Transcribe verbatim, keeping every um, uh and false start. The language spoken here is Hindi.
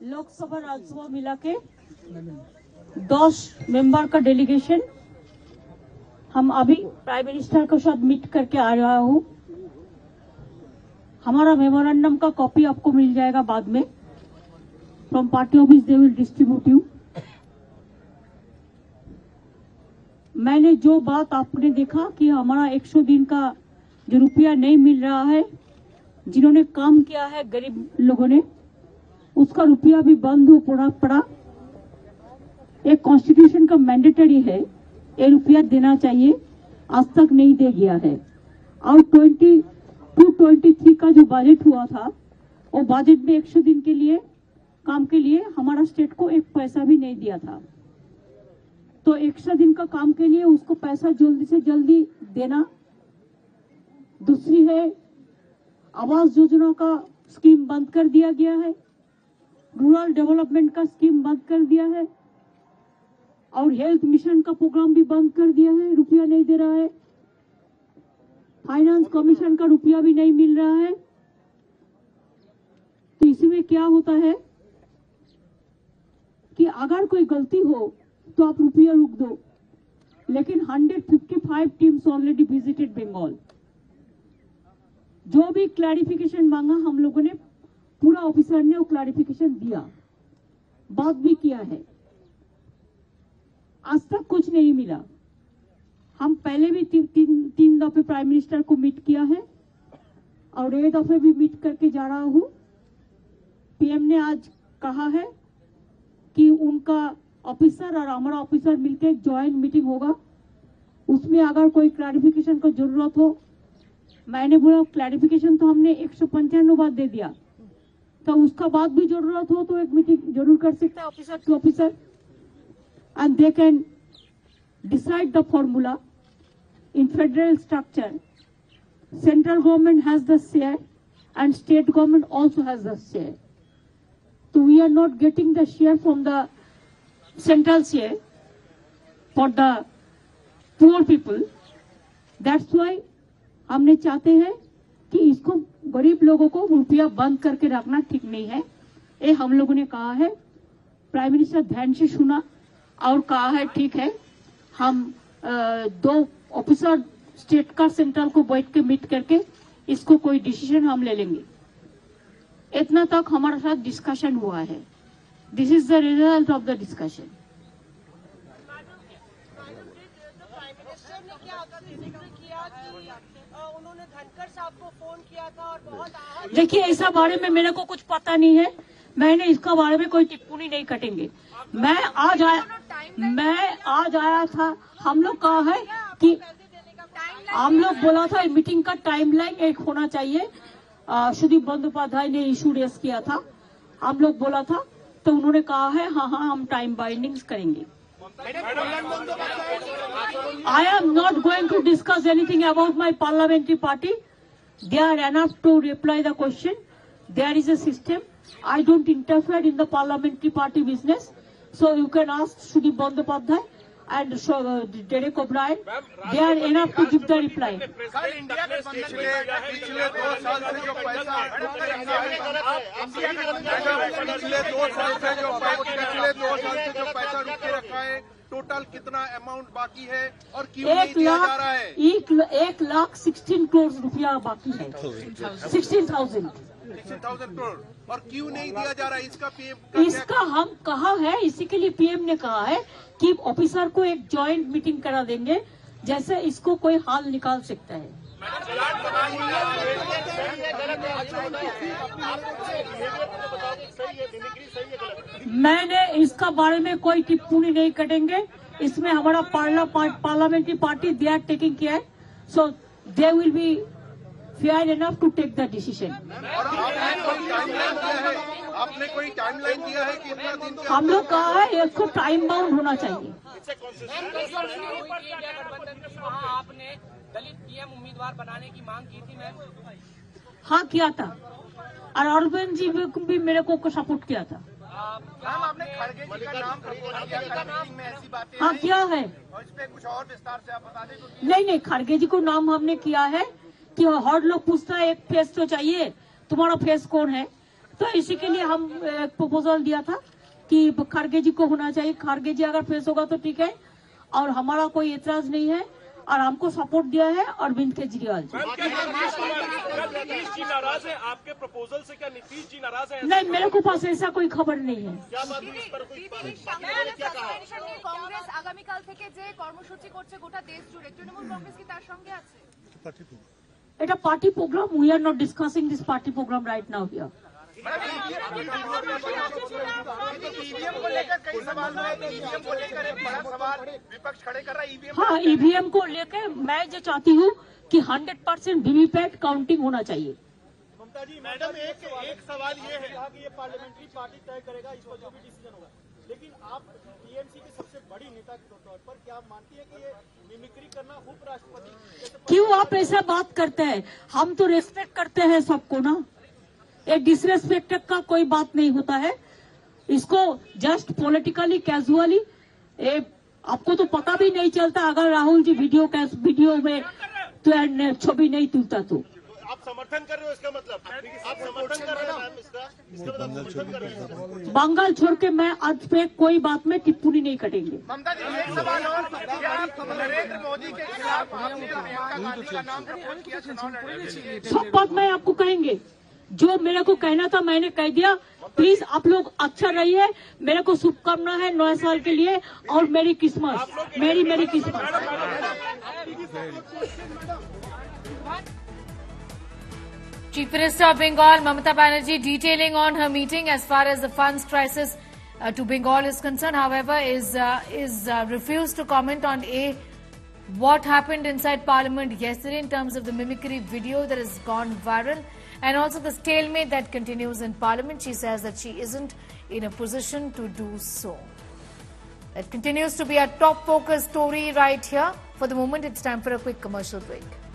लोकसभा राज्यसभा मिला के दस मेंबर का डेलीगेशन हम अभी प्राइम मिनिस्टर के साथ मीट करके आ रहा हूँ। हमारा मेमोरेंडम का कॉपी आपको मिल जाएगा बाद में। From party office they will distribute you. मैंने जो बात आपने देखा कि हमारा एक सौ दिन का जो रुपया नहीं मिल रहा है, जिन्होंने काम किया है गरीब लोगों ने, उसका रुपया भी बंद हो पड़ा पड़ा एक कॉन्स्टिट्यूशन का मैंडेटरी है, ये रुपया देना चाहिए, आज तक नहीं दे गया है। और ट्वेंटी टू ट्वेंटी थ्री का जो बजट हुआ था, वो बजट में एक सौ दिन के लिए काम के लिए हमारा स्टेट को एक पैसा भी नहीं दिया था। तो एक सौ दिन का काम के लिए उसको पैसा जल्दी से जल्दी देना। दूसरी है, आवास योजना का स्कीम बंद कर दिया गया है, रूरल डेवलपमेंट का स्कीम बंद कर दिया है, और हेल्थ मिशन का प्रोग्राम भी बंद कर दिया है, रुपया नहीं दे रहा है। फाइनेंस कमीशन का रुपया भी नहीं मिल रहा है। तो इसमें क्या होता है कि अगर कोई गलती हो तो आप रुपया रुक दो, लेकिन एक सौ पचपन टीम्स ऑलरेडी विजिटेड बंगाल। जो भी क्लैरिफिकेशन मांगा हम लोगों ने, पूरा ऑफिसर ने वो क्लैरिफिकेशन दिया, बात भी किया है। आज तक कुछ नहीं मिला। हम पहले भी ती, तीन तीन दफे प्राइम मिनिस्टर को मीट किया है और एक दफे भी मीट करके जा रहा हूँ। पीएम ने आज कहा है कि उनका ऑफिसर और हमारा ऑफिसर मिलकर एक ज्वाइंट मीटिंग होगा, उसमें अगर कोई क्लैरिफिकेशन को जरूरत हो। मैंने बोला क्लैरिफिकेशन तो हमने एक सौ पंचानवे बार दे दिया, तो उसका बाद भी जरूरत हो तो एक मीटिंग जरूर कर सकता है officer to officer, and they can decide the formula. In federal structure, central government has the share and state government also has the share. So we are not getting the share from the central share for the poor people. That's why हमने चाहते हैं कि इसको गरीब लोगों को रुपया बंद करके रखना ठीक नहीं है। ये हम लोगों ने कहा है, प्राइम मिनिस्टर ध्यान से सुना और कहा है ठीक है, हम आ, दो ऑफिसर स्टेट का सेंट्रल को बैठ के मीट करके इसको कोई डिसीजन हम ले लेंगे। इतना तक हमारे साथ डिस्कशन हुआ है। This is the result of the discussion. उन्होंने धनखड़ साहब को फोन किया था और बहुत देखिए, ऐसा बारे में मेरे को कुछ पता नहीं है, मैंने इसका बारे में कोई टिप्पणी नहीं कटेंगे। मैं आज आया मैं आज आया था, हम लोग कहा है कि हम लोग बोला था मीटिंग का टाइमलाइन एक होना चाहिए। सुदीप बंदोपाध्याय ने इशू रेस किया था, हम लोग बोला था, तो उन्होंने कहा है हाँ हाँ हम टाइम बाइंडिंग्स करेंगे। I am not going to discuss anything about my parliamentary party. They are enough to reply the question. There is a system. I don't interfere in the parliamentary party business. So you can ask Sudip Bandyopadhyay and so, uh, Derek O'Brien. They are enough to give the reply. पिछले दो साल से जो पैसा पिछले दो साल से जो पिछले दो साल से जो पैसा रुक के रखा है, टोटल कितना अमाउंट बाकी है और क्यों नहीं दिया जा रहा है? एक एक लाख सिक्सटीन करोड़ रुपया बाकी है, sixteen thousand sixteen thousand crore, और क्यों नहीं दिया जा रहा है? इसका पीएम इसका हम कहा है, इसी के लिए पीएम ने कहा है कि ऑफिसर को एक जॉइंट मीटिंग करा देंगे, जैसे इसको कोई हाल निकाल सकता है। मैंने इसका बारे में कोई टिप्पणी नहीं करेंगे। इसमें हमारा पार्ला parliamentary party they are taking care, so they will be fair enough to take the decision. आपने कोई टाइमलाइन दिया है कि इतना दिन? हम लोग कहा है इसको टाइम बाउंड होना चाहिए। आपने दलित पीएम उम्मीदवार बनाने की मांग की थी मैम? हाँ किया था, और अरविंद जी भी मेरे को सपोर्ट किया था। मैम आपने खड़गे जी का नाम प्रपोज किया था मीटिंग में, ऐसी बातें हाँ किया है। और इस पे कुछ और विस्तार से आप बता दें तो। नहीं नहीं, खड़गे जी को नाम हमने किया है कि हर लोग पूछता है एक फेस तो चाहिए, तुम्हारा फेस कौन है, तो इसी के लिए हम एक प्रपोजल दिया था कि खड़गे जी को होना चाहिए। खड़गे जी अगर फेस होगा तो ठीक है, और हमारा कोई एतराज नहीं है, और हमको सपोर्ट दिया है अरविंद केजरीवाल जी। नीतीश जी नाराज है आपके प्रपोजल से? क्या नीतीश जी नाराज है? नहीं, मेरे को पास ऐसा कोई खबर नहीं है। क्या बात हुई इस पर? कोई क्या कहा? কংগ্রেস আগামীকাল থেকে যে কর্মসূচি করছে গোটা দেশ জুড়ে, তৃণমূল কংগ্রেস কি তার সঙ্গে আছে? এটা party program, we are not discussing this party program right now here. EVM को लेकर कई सवाल हुए, ईवीएम को लेकर एक बड़ा सवाल विपक्ष खड़े कर रहा है। ईवीएम हाँ, ईवीएम को लेकर मैं जो चाहती हूँ कि हंड्रेड परसेंट वीवीपैट काउंटिंग होना चाहिए। ममता जी, मैडम एक एक सवाल ये है कि ये पार्लियामेंट्री पार्टी तय करेगा इस पर जो भी डिसीजन होगा, लेकिन आप टीएमसी के सबसे बड़ी नेता के तौर पर क्या आप मानती है कि ये मिमिक्री करना उपराष्ट्रपति? क्यों आप ऐसा बात करते हैं? हम तो रेस्पेक्ट करते हैं सबको ना, एक डिसरेस्पेक्ट का कोई बात नहीं होता है। इसको जस्ट पॉलिटिकली कैजुअली, आपको तो पता भी नहीं चलता अगर राहुल जी वीडियो वीडियो में तो छवि नहीं तुलता तो। आप समर्थन कर रहे हो इसका मतलब? आप समर्थन कर रहे हो मैम इसका? इसका मतलब समर्थन कर रहे हो? बंगाल छोड़ के मैं आज पे कोई बात में टिप्पणी नहीं कटेंगे। ममता जी, एक सवाल और, क्या आप नरेंद्र मोदी के खिलाफ आपने प्रियंका गांधी का नाम प्रपोज किया चुनाव लड़ने के लिए? सब बात मैं आपको कहेंगे, जो मेरे को कहना था मैंने कह दिया। प्लीज आप लोग अच्छा रहिए, मेरे को शुभकामना है नए साल के लिए, और मेरी किस्मत, मेरी मेरी किस्मत। Chief Minister of Bengal, Mamata Banerjee, detailing on her meeting as far as the funds crisis uh, to Bengal is concerned, however, is uh, is uh, refused to comment on a what happened inside Parliament yesterday in terms of the mimicry video that has gone viral, and also the stalemate that continues in Parliament. She says that she isn't in a position to do so. That continues to be a top focus story right here. For the moment, it's time for a quick commercial break.